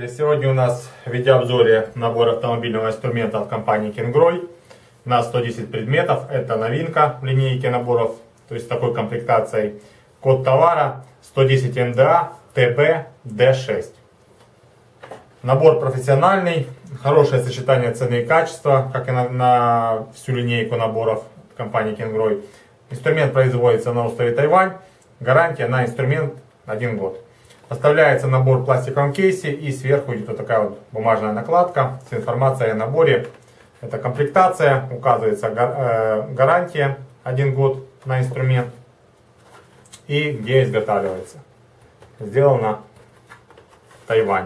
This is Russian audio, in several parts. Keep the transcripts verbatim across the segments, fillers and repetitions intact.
Здравствуйте! Сегодня у нас в видеообзоре набор автомобильного инструмента от компании Kingroy на сто десять предметов. Это новинка в линейке наборов, то есть с такой комплектацией. Код товара сто десять эн дэ а тэ бэ дэ шесть. Набор профессиональный, хорошее сочетание цены и качества, как и на, на всю линейку наборов компании Kingroy. Инструмент производится на острове Тайвань. Гарантия на инструмент один год. Поставляется набор в пластиковом кейсе, и сверху идет вот такая вот бумажная накладка с информацией о наборе. Это комплектация, указывается гарантия один год на инструмент и где изготавливается. Сделано в Тайване.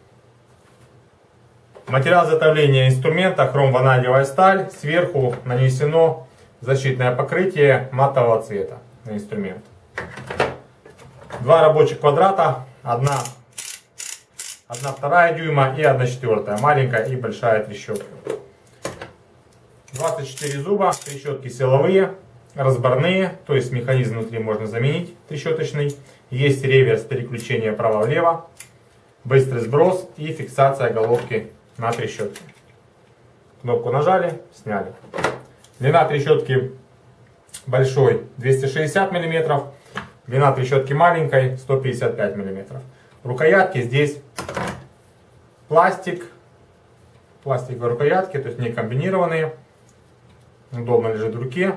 Материал изготовления инструмента хром-ванадиевая сталь. Сверху нанесено защитное покрытие матового цвета на инструмент. Два рабочих квадрата, одна, одна вторая дюйма и одна четвертая, маленькая и большая трещотка. двадцать четыре зуба, трещотки силовые, разборные, то есть механизм внутри можно заменить трещоточный. Есть реверс переключения вправо-влево, быстрый сброс и фиксация головки на трещотке. Кнопку нажали, сняли. Длина трещотки большой двести шестьдесят миллиметров. Длина трещотки маленькой сто пятьдесят пять миллиметров. Рукоятки здесь пластик. Пластиковые рукоятки, то есть не комбинированные. Удобно лежит в руке.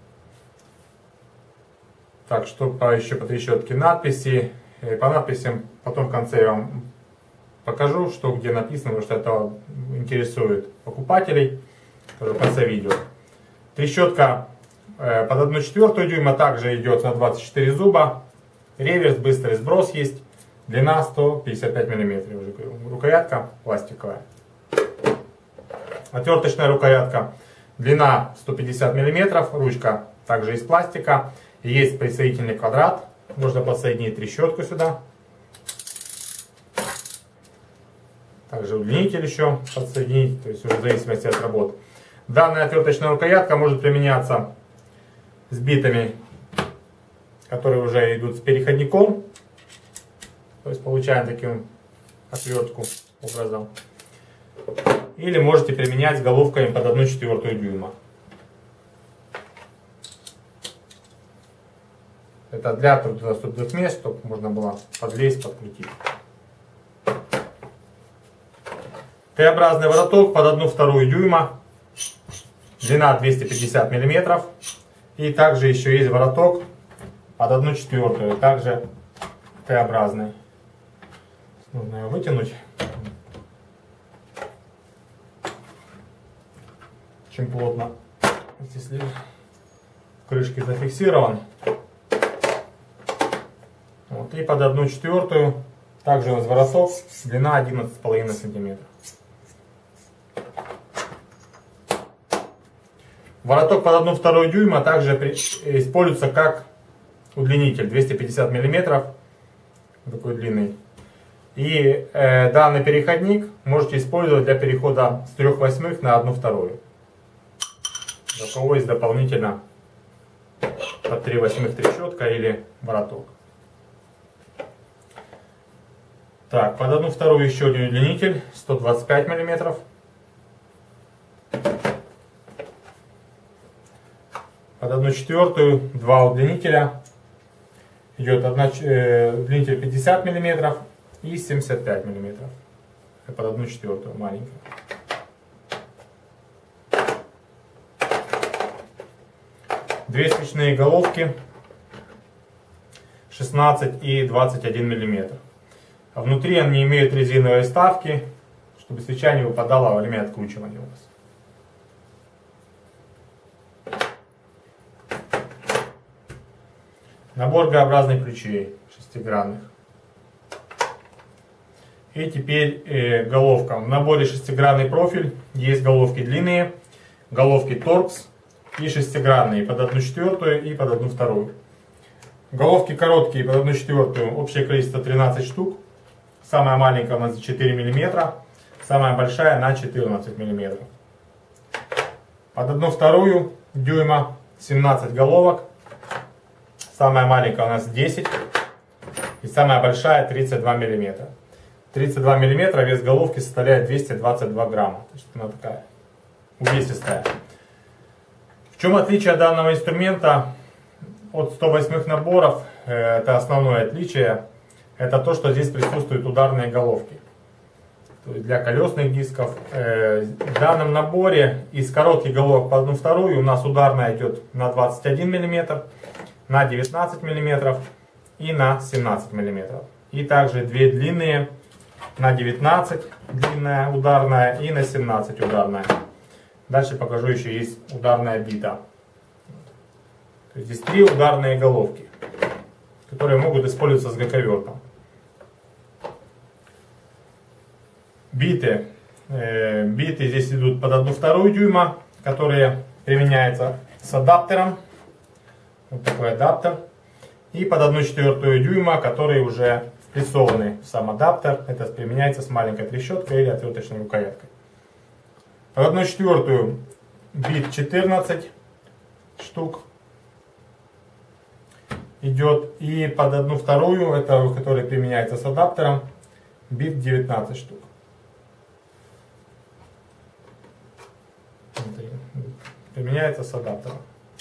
Так, что по, еще по трещотке надписи. По надписям потом в конце я вам покажу, что где написано, потому что это интересует покупателей. В конце видео. Трещотка под одну четвертую дюйма также идет на двадцать четыре зуба. Реверс, быстрый сброс есть. Длина сто пятьдесят пять миллиметров. Уже говорю. Рукоятка пластиковая. Отверточная рукоятка. Длина сто пятьдесят миллиметров. Ручка также из пластика. Есть присоединительный квадрат. Можно подсоединить трещотку сюда. Также удлинитель еще подсоединить. То есть уже в зависимости от работы. Данная отверточная рукоятка может применяться с битами, которые уже идут с переходником. То есть получаем таким отвертку образом. Или можете применять с головками под одну четвертую дюйма. Это для труднодоступных мест, чтобы можно было подлезть, подкрутить. Т-образный вороток под одну вторую дюйма. Длина двести пятьдесят миллиметров. И также еще есть вороток под одну четвертую, также Т-образный. Нужно его вытянуть. Очень плотно. Если крышки зафиксирован. Вот, и под одну четвертую также у нас вороток, длина одиннадцать с половиной сантиметров. Вороток под одну вторую дюйма также используется как удлинитель двести пятьдесят миллиметров, такой длинный. И э, данный переходник можете использовать для перехода с трёх восьмых на одну вторую. Для кого есть дополнительно под три восьмых трещотка или вороток. Так, под одну вторую еще один удлинитель сто двадцать пять миллиметров. Под одну четвертую два удлинителя. Идет одна, э, удлинитель пятьдесят миллиметров и семьдесят пять миллиметров. И под одну четвертую маленькая. Две свечные головки шестнадцать и двадцать один миллиметр. А внутри они имеют резиновые вставки, чтобы свеча не выпадала во время откручивания у вас. Набор Г-образных ключей шестигранных. И теперь э, головка. В наборе шестигранный профиль. Есть головки длинные, головки торкс и шестигранные под одну четвертую и под одну вторую. Головки короткие под одну четвертую. Общее количество тринадцать штук. Самая маленькая у нас четыре миллиметра. Самая большая на четырнадцать миллиметров. Под одну вторую дюйма семнадцать головок. Самая маленькая у нас десять. И самая большая тридцать два миллиметра. тридцать два миллиметра, вес головки составляет двести двадцать два грамма. То есть она такая увесистая. В чем отличие данного инструмента от сто восьмых наборов? Это основное отличие. Это то, что здесь присутствуют ударные головки. То есть для колесных дисков. В данном наборе из коротких головок по одну вторую у нас ударная идет на двадцать один миллиметр, на девятнадцать миллиметров и на семнадцать миллиметров. И также две длинные на девятнадцать длинная ударная и на семнадцать ударная. Дальше покажу, еще есть ударная бита. То есть здесь три ударные головки, которые могут использоваться с гаковертом. Биты. Э, биты здесь идут под одну вторую дюйма, которые применяются с адаптером. Вот такой адаптер. И под одну четвертую дюйма, которые уже впрессованы в сам адаптер. Это применяется с маленькой трещоткой или отверточной рукояткой. Под одну четвертую бит четырнадцать штук идет. И под одну вторую, это который применяется с адаптером, бит девятнадцать штук. Применяется с адаптером.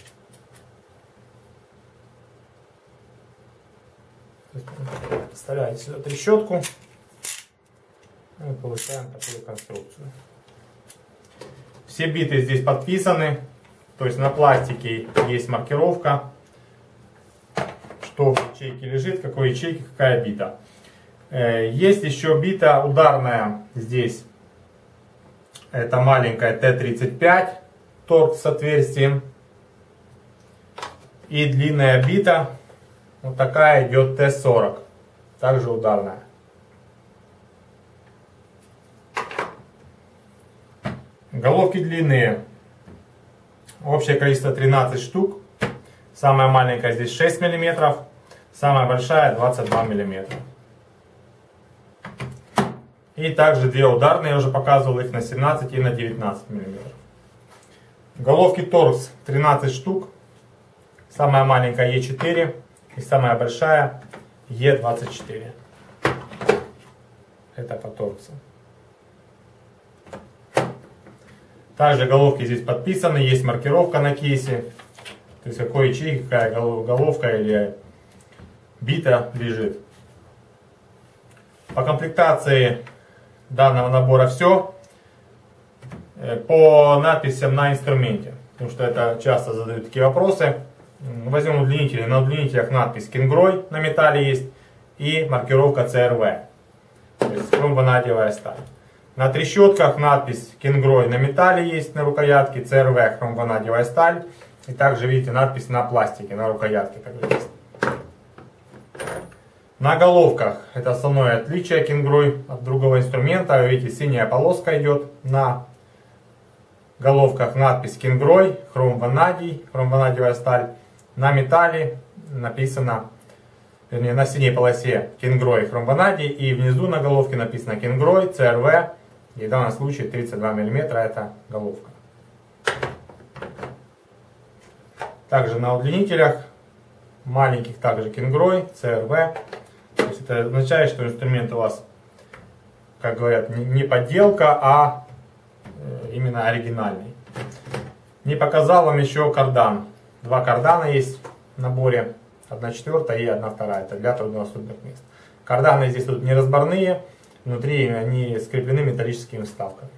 Вставляете сюда трещотку и получаем такую конструкцию. Все биты здесь подписаны, то есть на пластике есть маркировка, что в ячейке лежит, в какой ячейке какая бита. Есть еще бита ударная здесь, это маленькая Т тридцать пять, торг с отверстием, и длинная бита, вот такая идет Т сорок, также ударная. Головки длинные, общее количество тринадцать штук, самая маленькая здесь шесть миллиметров, самая большая двадцать два миллиметра. И также две ударные, я уже показывал их на семнадцать и на девятнадцать миллиметров. Головки торкс тринадцать штук, самая маленькая Е четыре и самая большая Е двадцать четыре. Это по торксу. Также головки здесь подписаны, есть маркировка на кейсе, то есть какой ячейки, какая головка или бита лежит. По комплектации данного набора все. По надписям на инструменте, потому что это часто задают такие вопросы. Возьмем удлинители. На удлинителях надпись Кингрой на металле есть и маркировка Ц Р В, то есть хромванадиевая сталь. На трещотках надпись Кингрой на металле есть на рукоятке, Ц Р В хромванадиевая сталь. И также видите надпись на пластике, на рукоятке также есть. На головках это основное отличие Кингрой от другого инструмента. Видите, синяя полоска идет на головках, надпись Кингрой, хромванадий, хромванадиевая сталь. На металле написано, вернее, на синей полосе Кингрой, хромванадий, и внизу на головке написано Кингрой, Ц Р В, и в данном случае тридцать два миллиметра это головка. Также на удлинителях маленьких также Кингрой, Ц Р В. То есть это означает, что инструмент у вас, как говорят, не подделка, а именно оригинальный. Не показал вам еще кардан. Два кардана есть в наборе, одна четвертая и одна вторая, это для труднодоступных мест. Карданы здесь тут не разборные, внутри они скреплены металлическими вставками.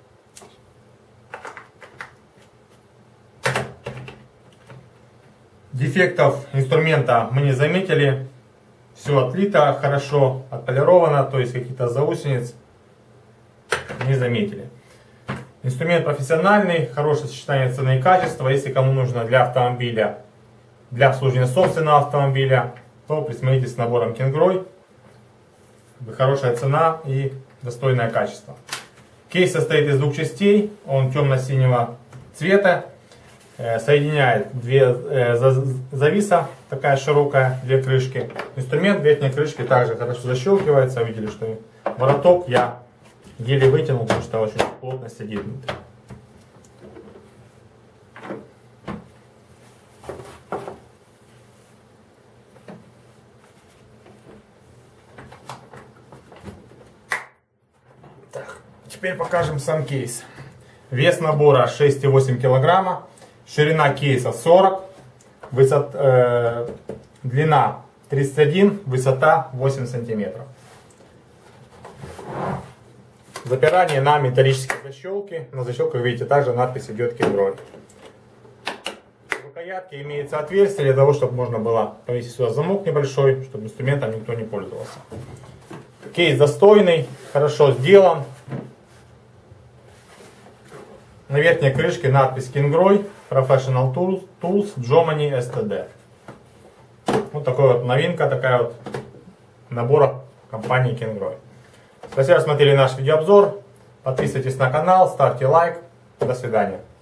Дефектов инструмента мы не заметили, все отлито хорошо, отполировано, то есть каких-то заусениц не заметили. Инструмент профессиональный, хорошее сочетание цены и качества. Если кому нужно для автомобиля, для обслуживания собственного автомобиля, то присмотритесь с набором Кингрой. Хорошая цена и достойное качество. Кейс состоит из двух частей, он темно-синего цвета. Соединяет две зависа, такая широкая, две крышки. Инструмент верхней крышки также хорошо защелкивается. Видели, что вороток я еле вытянул, потому что очень плотно сидит внутри. Так, теперь покажем сам кейс. Вес набора шесть и восемь килограмма, ширина кейса сорок, высот, э, длина тридцать один, высота восемь сантиметров. Запирание на металлические защелки. На защелках, видите, также надпись идет Kingroy. В рукоятке имеется отверстие для того, чтобы можно было повесить сюда замок небольшой, чтобы инструментом никто не пользовался. Кейс достойный, хорошо сделан. На верхней крышке надпись Kingroy Professional Tools, Tools Jomany эс тэ дэ. Вот такая вот новинка, такая вот набора компании Kingroy. Спасибо, что смотрели наш видеообзор. Подписывайтесь на канал, ставьте лайк. До свидания.